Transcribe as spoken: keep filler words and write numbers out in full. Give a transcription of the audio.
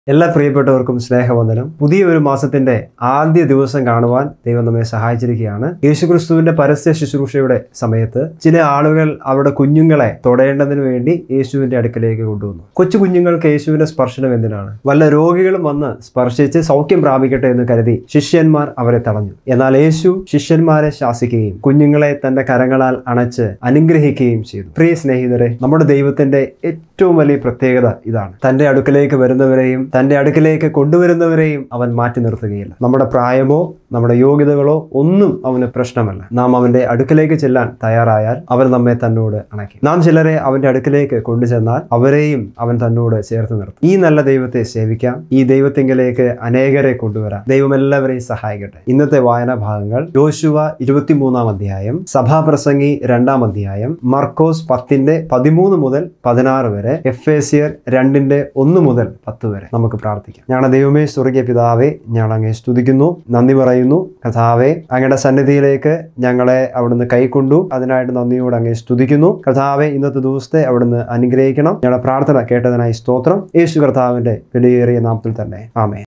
എല്ലാ പ്രിയപ്പെട്ടവർക്കും സ്നേഹവന്ദനം. പുതിയൊരു മാസത്തിന്റെ ആദ്യ ദിവസം കാണുവാൻ ദൈവം നമ്മെ സഹായിച്ചിരിക്കുകയാണ്. യേശുക്രിസ്തുവിന്റെ പരസ്യ ശുശ്രൂഷയുടെ സമയത്ത് ചില ആളുകൾ അവരുടെ കുഞ്ഞുങ്ങളെ തൊടേണ്ടതിന് വേണ്ടി യേശുവിന്റെ അടുക്കലേക്ക് കൊണ്ടുവന്നു. കൊച്ചു കുഞ്ഞുങ്ങൾക്ക് യേശുവിന്റെ സ്പർശനം എന്തിനാണ്? വല്ല രോഗികളും വന്ന് സ്പർശിച്ച് സൗഖ്യം പ്രാപിക്കട്ടെ എന്ന് കരുതി ശിഷ്യന്മാർ അവരെ തടഞ്ഞു. എന്നാൽ യേശു ശിഷ്യന്മാരെ ശാസിക്കുകയും കുഞ്ഞുങ്ങളെ തന്റെ കരങ്ങളാൽ അണച്ച് അനുഗ്രഹിക്കുകയും ചെയ്തു. പ്രിയ സ്നേഹിതരെ, നമ്മുടെ ദൈവത്തിന്റെ ഏറ്റവും വലിയ പ്രത്യേകത ഇതാണ്. തന്റെ അടുക്കലേക്ക് വരുന്നവരെയും തന്റെ അടുക്കലേക്ക് കൊണ്ടുവരുന്നവരെയും അവൻ മാറ്റി നിർത്തുകയില്ല. നമ്മുടെ പ്രായമോ നമ്മുടെ യോഗ്യതകളോ ഒന്നും അവന് പ്രശ്നമല്ല. നാം അവന്റെ അടുക്കലേക്ക് ചെല്ലാൻ തയ്യാറായാൽ അവൻ നമ്മെ തന്നോട് അണയ്ക്കും. നാം ചിലരെ അവന്റെ അടുക്കലേക്ക് കൊണ്ടുചെന്നാൽ അവരെയും അവൻ തന്നോട് ചേർത്ത് നിർത്തും. ഈ നല്ല ദൈവത്തെ സേവിക്കാം. ഈ ദൈവത്തിങ്കിലേക്ക് അനേകരെ കൊണ്ടുവരാം. ദൈവം എല്ലാവരെയും സഹായിക്കട്ടെ. ഇന്നത്തെ വായനാ ഭാഗങ്ങൾ യോശുവ ഇരുപത്തിമൂന്നാം അധ്യായം, സഭാപ്രസംഗി രണ്ടാം അധ്യായം, മർക്കോസ് പത്തിന്റെ പതിമൂന്ന് മുതൽ പതിനാറ് വരെ, എഫേസ്യർ രണ്ടിന്റെ ഒന്ന് മുതൽ പത്ത് വരെ. നമുക്ക് പ്രാർത്ഥിക്കാം. ഞങ്ങളുടെ ദൈവമേ, സ്വർഗീയ പിതാവേ, ഞങ്ങൾ അങ്ങേ സ്തുതിക്കുന്നു, നന്ദി പറയുന്നു. കർത്താവേ, അങ്ങയുടെ സന്നിധിയിലേക്ക് ഞങ്ങളെ അവിടുന്ന് കൈക്കൊണ്ടു. അതിനായിട്ട് നന്ദിയോട് അങ്ങേ സ്തുതിക്കുന്നു. കർത്താവേ, ഇന്നത്തെ ദിവസത്തെ അവിടുന്ന് അനുഗ്രഹിക്കണം. ഞങ്ങളുടെ പ്രാർത്ഥന കേട്ടതിനായി സ്തോത്രം. യേശു കർത്താവിന്റെ വിലയേറിയ നാമത്തിൽ തന്നെ ആമേൻ.